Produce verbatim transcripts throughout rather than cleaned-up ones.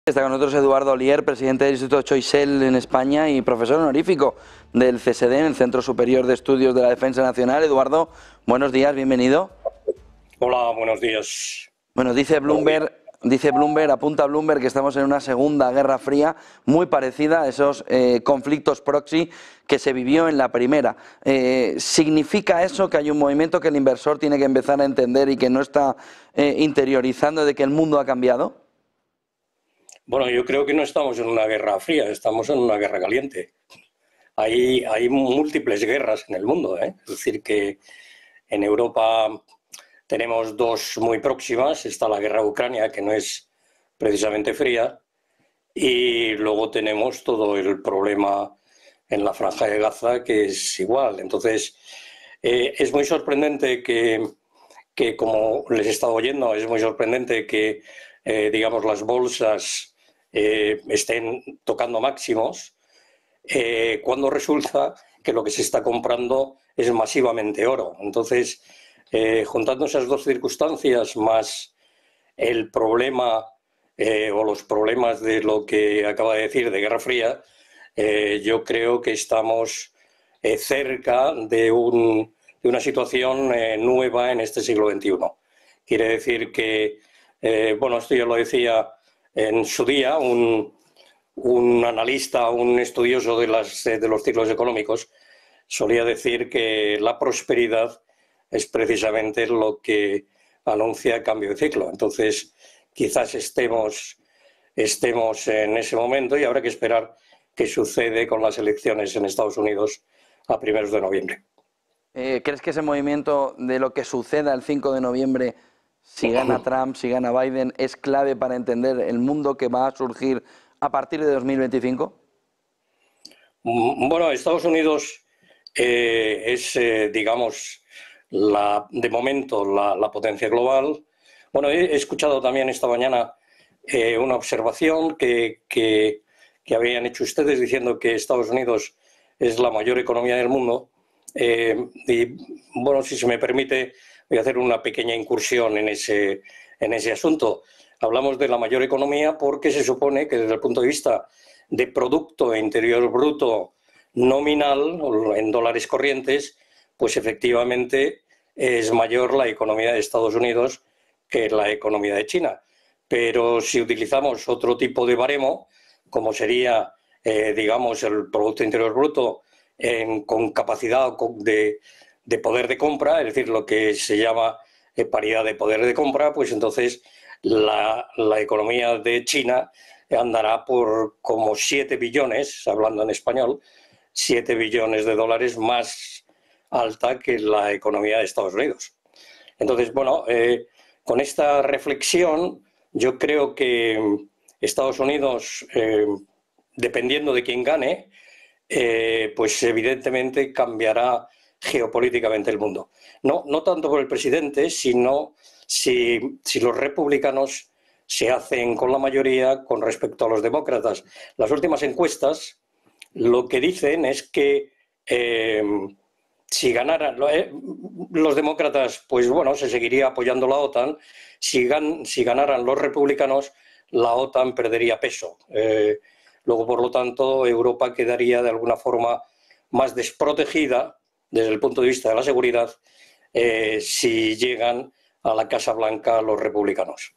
Está con nosotros Eduardo Olier, presidente del Instituto Choiseul en España y profesor honorífico del C S D, en el Centro Superior de Estudios de la Defensa Nacional. Eduardo, buenos días, bienvenido. Hola, buenos días. Bueno, dice Bloomberg, dice Bloomberg, apunta Bloomberg que estamos en una segunda guerra fría muy parecida a esos eh, conflictos proxy que se vivió en la primera. Eh, ¿Significa eso que hay un movimiento que el inversor tiene que empezar a entender y que no está eh, interiorizando de que el mundo ha cambiado? Bueno, yo creo que no estamos en una guerra fría, estamos en una guerra caliente. Hay, hay múltiples guerras en el mundo, ¿eh? Es decir, que en Europa tenemos dos muy próximas. Está la guerra de Ucrania, que no es precisamente fría, y luego tenemos todo el problema en la Franja de Gaza, que es igual. Entonces, eh, es muy sorprendente que, que, como les he estado oyendo, es muy sorprendente que, eh, digamos, las bolsas eh, estén tocando máximos, eh, cuando resulta que lo que se está comprando es masivamente oro. Entonces, eh, juntando esas dos circunstancias más el problema eh, o los problemas de lo que acaba de decir de Guerra Fría, eh, yo creo que estamos eh, cerca de, un, de una situación eh, nueva en este siglo veintiuno. Quiere decir que, eh, bueno, esto ya lo decía en su día un, un analista, un estudioso de, las, de los ciclos económicos, solía decir que la prosperidad es precisamente lo que anuncia cambio de ciclo. Entonces, quizás estemos, estemos en ese momento y habrá que esperar qué sucede con las elecciones en Estados Unidos a primeros de noviembre. Eh, ¿Crees que ese movimiento de lo que suceda el cinco de noviembre, si gana Trump, si gana Biden, es clave para entender el mundo que va a surgir a partir de dos mil veinticinco? Bueno, Estados Unidos eh, es, eh, digamos, la, de momento la, la potencia global. Bueno, he escuchado también esta mañana eh, una observación que, que, que habían hecho ustedes diciendo que Estados Unidos es la mayor economía del mundo. Eh, y, bueno, si se me permite, voy a hacer una pequeña incursión en ese, en ese asunto. Hablamos de la mayor economía porque se supone que desde el punto de vista de Producto Interior Bruto nominal, en dólares corrientes, pues efectivamente es mayor la economía de Estados Unidos que la economía de China. Pero si utilizamos otro tipo de baremo, como sería, eh, digamos, el Producto Interior Bruto en, con capacidad de, de poder de compra, es decir, lo que se llama eh, paridad de poder de compra, pues entonces la, la economía de China andará por como siete billones, hablando en español, siete billones de dólares más alta que la economía de Estados Unidos. Entonces, bueno, eh, con esta reflexión, yo creo que Estados Unidos, eh, dependiendo de quién gane, eh, pues evidentemente cambiará geopolíticamente el mundo. No, no tanto por el presidente, sino si, si los republicanos se hacen con la mayoría con respecto a los demócratas. Las últimas encuestas lo que dicen es que eh, si ganaran eh, los demócratas, pues bueno, se seguiría apoyando la OTAN. Si, gan, si ganaran los republicanos, la OTAN perdería peso. Eh, luego, por lo tanto, Europa quedaría de alguna forma más desprotegida desde el punto de vista de la seguridad eh, si llegan a la Casa Blanca los republicanos.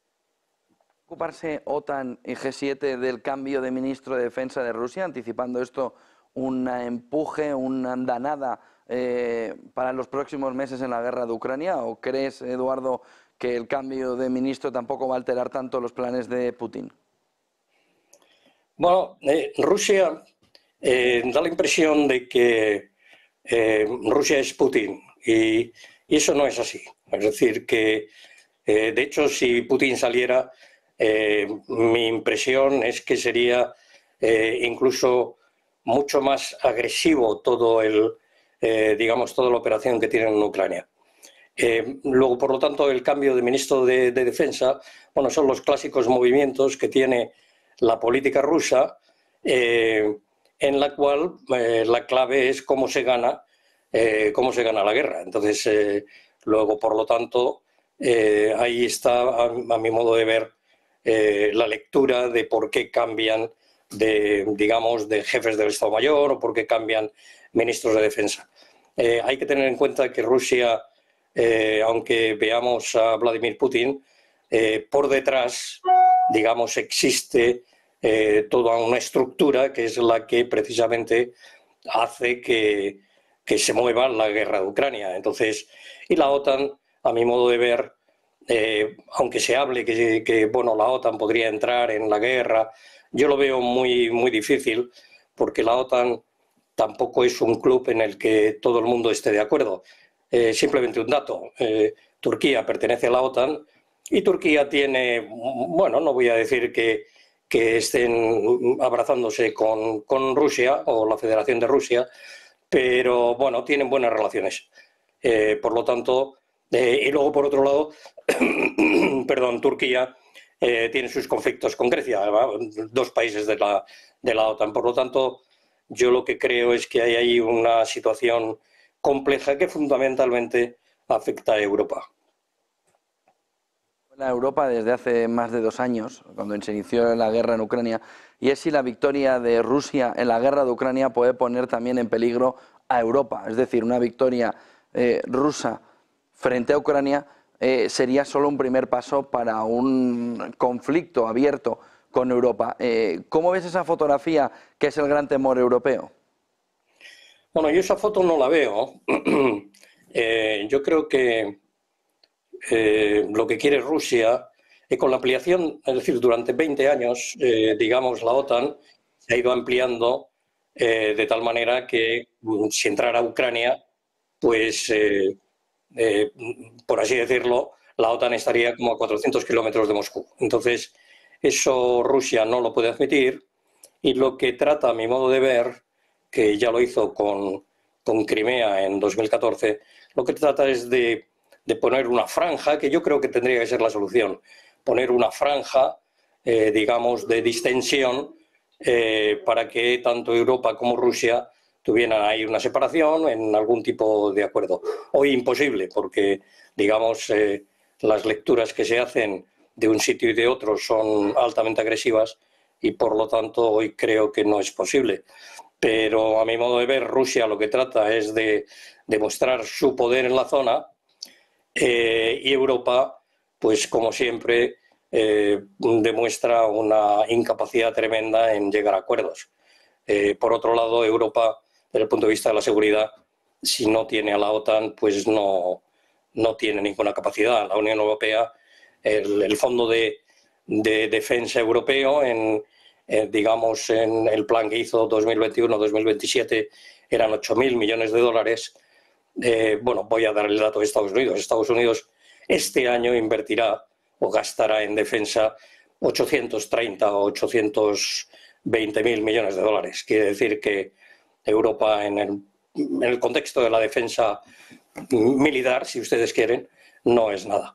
¿Ocuparse OTAN y G siete del cambio de ministro de Defensa de Rusia, anticipando esto un empuje, una andanada eh, para los próximos meses en la guerra de Ucrania? ¿O crees, Eduardo, que el cambio de ministro tampoco va a alterar tanto los planes de Putin? Bueno, eh, Rusia eh, da la impresión de que eh, Rusia es Putin y, y eso no es así. Es decir, que eh, de hecho si Putin saliera, eh, mi impresión es que sería eh, incluso mucho más agresivo todo el, eh, digamos, toda la operación que tienen en Ucrania. Eh, luego, por lo tanto, el cambio de ministro de, de Defensa, bueno, son los clásicos movimientos que tiene la política rusa, eh, en la cual eh, la clave es cómo se gana, eh, cómo se gana la guerra. Entonces, eh, luego, por lo tanto, eh, ahí está, a, a mi modo de ver, eh, la lectura de por qué cambian de, digamos, de jefes del Estado Mayor o por qué cambian ministros de defensa. Eh, hay que tener en cuenta que Rusia, eh, aunque veamos a Vladimir Putin, eh, por detrás, digamos, existe eh, toda una estructura que es la que precisamente hace que, que se mueva la guerra de Ucrania. Entonces, y la OTAN, a mi modo de ver, eh, aunque se hable que, que bueno, la OTAN podría entrar en la guerra, yo lo veo muy, muy difícil, porque la OTAN tampoco es un club en el que todo el mundo esté de acuerdo. Eh, simplemente un dato, eh, Turquía pertenece a la OTAN y Turquía tiene, bueno, no voy a decir que, que estén abrazándose con, con Rusia o la Federación de Rusia, pero bueno, tienen buenas relaciones. Eh, por lo tanto, eh, y luego por otro lado, perdón, Turquía eh, tiene sus conflictos con Grecia, ¿verdad? Dos países de la, de la OTAN. Por lo tanto, yo lo que creo es que hay ahí una situación compleja que fundamentalmente afecta a Europa. A Europa desde hace más de dos años, cuando se inició la guerra en Ucrania, y es si la victoria de Rusia en la guerra de Ucrania puede poner también en peligro a Europa. Es decir, una victoria eh, rusa frente a Ucrania eh, sería solo un primer paso para un conflicto abierto con Europa. Eh, ¿Cómo ves esa fotografía que es el gran temor europeo? Bueno, yo esa foto no la veo. eh, yo creo que Eh, lo que quiere Rusia, y con la ampliación, es decir, durante veinte años, eh, digamos, la OTAN se ha ido ampliando eh, de tal manera que si entrara Ucrania, pues, eh, eh, por así decirlo, la OTAN estaría como a cuatrocientos kilómetros de Moscú. Entonces, eso Rusia no lo puede admitir y lo que trata, a mi modo de ver, que ya lo hizo con, con Crimea en dos mil catorce, lo que trata es de de poner una franja, que yo creo que tendría que ser la solución, poner una franja, eh, digamos, de distensión eh, para que tanto Europa como Rusia tuvieran ahí una separación en algún tipo de acuerdo. Hoy imposible, porque, digamos, eh, las lecturas que se hacen de un sitio y de otro son altamente agresivas y, por lo tanto, hoy creo que no es posible. Pero, a mi modo de ver, Rusia lo que trata es de demostrar su poder en la zona. Eh, y Europa, pues como siempre, eh, demuestra una incapacidad tremenda en llegar a acuerdos. Eh, por otro lado, Europa, desde el punto de vista de la seguridad, si no tiene a la OTAN, pues no, no tiene ninguna capacidad. La Unión Europea, el, el Fondo de, de Defensa Europeo, en, eh, digamos, en el plan que hizo dos mil veintiuno dos mil veintisiete, eran ocho mil millones de dólares. Eh, bueno, voy a dar el dato de Estados Unidos. Estados Unidos este año invertirá o gastará en defensa ochocientos treinta o ochocientos veinte mil millones de dólares. Quiere decir que Europa, en el, en el contexto de la defensa militar, si ustedes quieren, no es nada.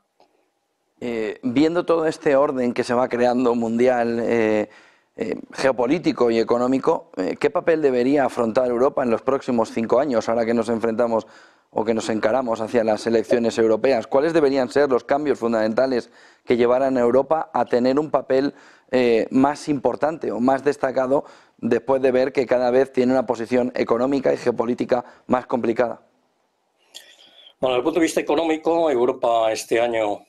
Eh, viendo todo este orden que se va creando mundial, eh, eh, geopolítico y económico, eh, ¿qué papel debería afrontar Europa en los próximos cinco años, ahora que nos enfrentamos o que nos encaramos hacia las elecciones europeas? ¿Cuáles deberían ser los cambios fundamentales que llevaran a Europa a tener un papel eh, más importante o más destacado después de ver que cada vez tiene una posición económica y geopolítica más complicada? Bueno, desde el punto de vista económico, Europa este año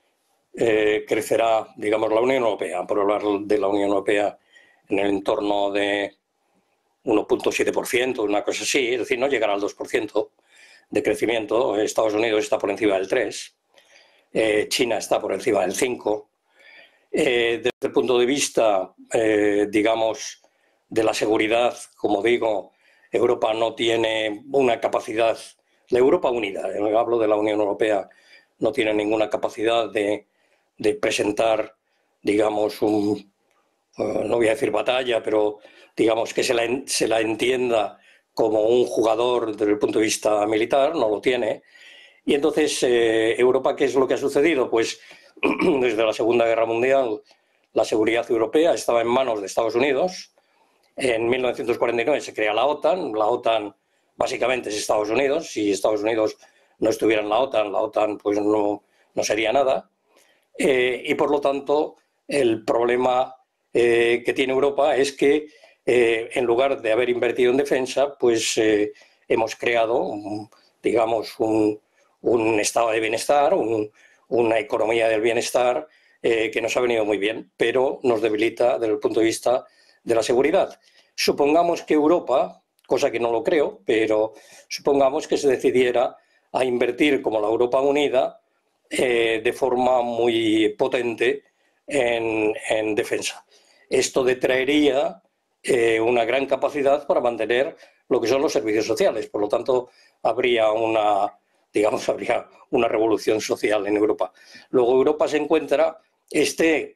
eh, crecerá, digamos, la Unión Europea, por hablar de la Unión Europea, en el entorno de uno punto siete por ciento, una cosa así, es decir, no llegará al dos por ciento de crecimiento. Estados Unidos está por encima del tres por ciento, eh, China está por encima del cinco por ciento. Eh, desde el punto de vista, eh, digamos, de la seguridad, como digo, Europa no tiene una capacidad, la Europa unida, eh, hablo de la Unión Europea, no tiene ninguna capacidad de, de presentar, digamos, un, uh, no voy a decir batalla, pero digamos que se la, se la entienda como un jugador desde el punto de vista militar, no lo tiene. Y entonces, eh, Europa, ¿qué es lo que ha sucedido? Pues desde la Segunda Guerra Mundial, la seguridad europea estaba en manos de Estados Unidos. En mil novecientos cuarenta y nueve se crea la OTAN. La OTAN básicamente es Estados Unidos. Si Estados Unidos no estuviera en la OTAN, la OTAN pues no, no sería nada. Eh, y por lo tanto, el problema eh, que tiene Europa es que eh, en lugar de haber invertido en defensa, pues eh, hemos creado, un, digamos, un, un estado de bienestar, un, una economía del bienestar eh, que nos ha venido muy bien, pero nos debilita desde el punto de vista de la seguridad. Supongamos que Europa, cosa que no lo creo, pero supongamos que se decidiera a invertir como la Europa Unida eh, de forma muy potente en, en defensa. Esto detraería eh, una gran capacidad para mantener lo que son los servicios sociales. Por lo tanto, habría una, digamos, habría una revolución social en Europa. Luego Europa se encuentra, este,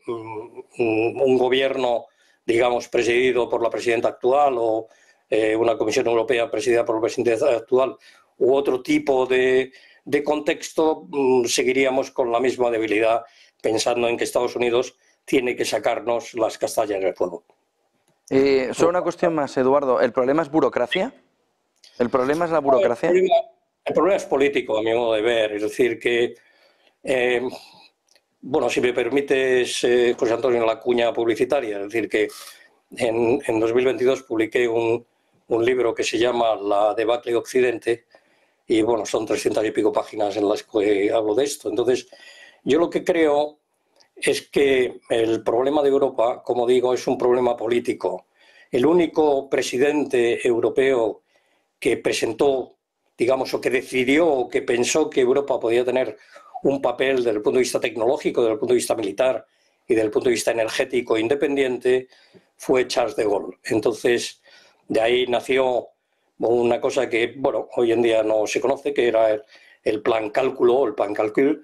un gobierno, digamos, presidido por la presidenta actual o eh, una Comisión Europea presidida por el presidente actual u otro tipo de, de contexto, seguiríamos con la misma debilidad, pensando en que Estados Unidos tiene que sacarnos las castañas del fuego. Eh, solo una cuestión más, Eduardo. ¿El problema es burocracia? ¿El problema es la burocracia? El problema, el problema es político, a mi modo de ver. Es decir, que, eh, bueno, si me permites, eh, José Antonio, la cuña publicitaria, es decir, que en, en dos mil veintidós publiqué un, un libro que se llama La debacle de Occidente, y bueno, son trescientas y pico páginas en las que hablo de esto. Entonces, yo lo que creo es que el problema de Europa, como digo, es un problema político. El único presidente europeo que presentó, digamos, o que decidió o que pensó que Europa podía tener un papel desde el punto de vista tecnológico, desde el punto de vista militar y desde el punto de vista energético independiente fue Charles de Gaulle. Entonces, de ahí nació una cosa que, bueno, hoy en día no se conoce, que era el, el plan cálculo, el plan cálculo,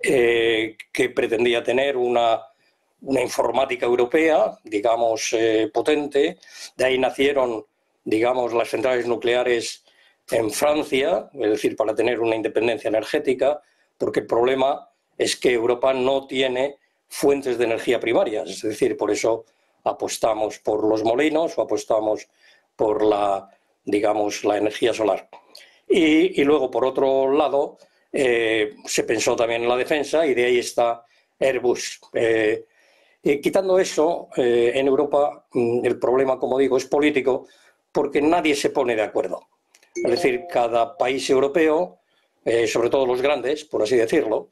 eh, que pretendía tener una, una informática europea, digamos, eh, potente. De ahí nacieron, digamos, las centrales nucleares en Francia, es decir, para tener una independencia energética, porque el problema es que Europa no tiene fuentes de energía primarias, es decir, por eso apostamos por los molinos o apostamos por la, digamos, la energía solar. Y, y luego, por otro lado, eh, se pensó también en la defensa y de ahí está Airbus. Eh, y quitando eso, eh, en Europa el problema, como digo, es político porque nadie se pone de acuerdo. Es decir, cada país europeo, eh, sobre todo los grandes, por así decirlo,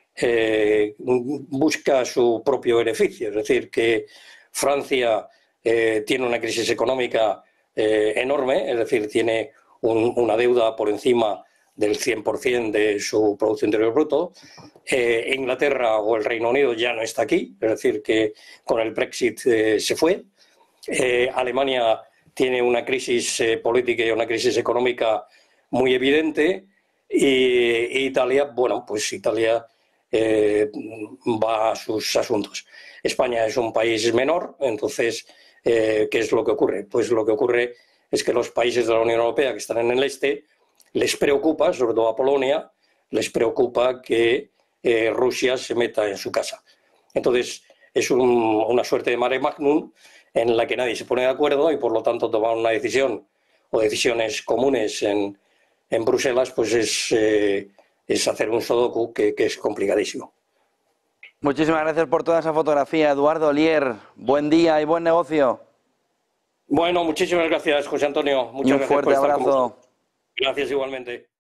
eh, busca su propio beneficio. Es decir, que Francia eh, tiene una crisis económica eh, enorme, es decir, tiene un, una deuda por encima del cien por cien de su Producto Interior Bruto. Eh, Inglaterra o el Reino Unido ya no está aquí, es decir, que con el Brexit eh, se fue. Eh, Alemania tiene una crisis eh, política y una crisis económica muy evidente. Y, y Italia, bueno, pues Italia eh, va a sus asuntos. España es un país menor, entonces, eh, ¿qué es lo que ocurre? Pues lo que ocurre es que los países de la Unión Europea que están en el este les preocupa, sobre todo a Polonia, les preocupa que eh, Rusia se meta en su casa. Entonces, es un, una suerte de mare magnum en la que nadie se pone de acuerdo y, por lo tanto, tomar una decisión o decisiones comunes en, en Bruselas, pues es, eh, es hacer un sudoku que, que es complicadísimo. Muchísimas gracias por toda esa fotografía, Eduardo Oller. Buen día y buen negocio. Bueno, muchísimas gracias, José Antonio. Muchas y un gracias fuerte por estar abrazo. con vosotros. Gracias igualmente.